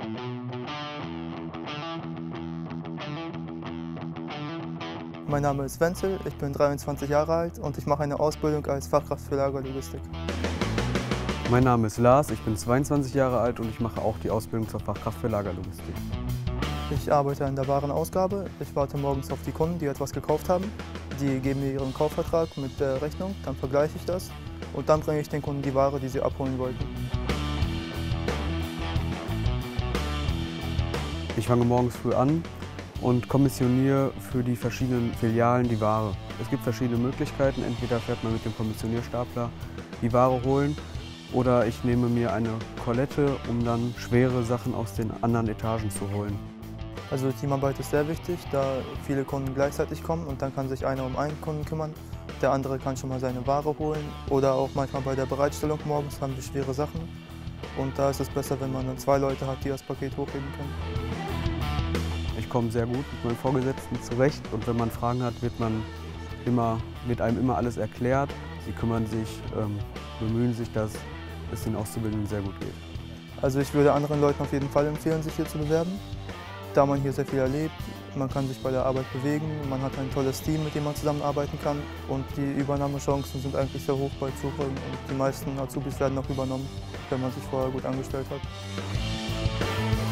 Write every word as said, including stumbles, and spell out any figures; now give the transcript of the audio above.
Mein Name ist Wenzel, ich bin dreiundzwanzig Jahre alt und ich mache eine Ausbildung als Fachkraft für Lagerlogistik. Mein Name ist Lars, ich bin zweiundzwanzig Jahre alt und ich mache auch die Ausbildung zur Fachkraft für Lagerlogistik. Ich arbeite an der Warenausgabe. Ich warte morgens auf die Kunden, die etwas gekauft haben. Die geben mir ihren Kaufvertrag mit der Rechnung, dann vergleiche ich das und dann bringe ich den Kunden die Ware, die sie abholen wollten. Ich fange morgens früh an und kommissioniere für die verschiedenen Filialen die Ware. Es gibt verschiedene Möglichkeiten, entweder fährt man mit dem Kommissionierstapler die Ware holen oder ich nehme mir eine Kollette, um dann schwere Sachen aus den anderen Etagen zu holen. Also Teamarbeit ist sehr wichtig, da viele Kunden gleichzeitig kommen und dann kann sich einer um einen Kunden kümmern, der andere kann schon mal seine Ware holen oder auch manchmal bei der Bereitstellung morgens haben wir schwere Sachen und da ist es besser, wenn man dann zwei Leute hat, die das Paket hochheben können. Ich komme sehr gut mit meinem Vorgesetzten zurecht und wenn man Fragen hat, wird, man immer, wird einem immer alles erklärt. Sie kümmern sich, ähm, bemühen sich, dass es den Auszubildenden sehr gut geht. Also ich würde anderen Leuten auf jeden Fall empfehlen, sich hier zu bewerben, da man hier sehr viel erlebt. Man kann sich bei der Arbeit bewegen, man hat ein tolles Team, mit dem man zusammenarbeiten kann und die Übernahmechancen sind eigentlich sehr hoch bei Zurück und die meisten Azubis werden auch übernommen, wenn man sich vorher gut angestellt hat.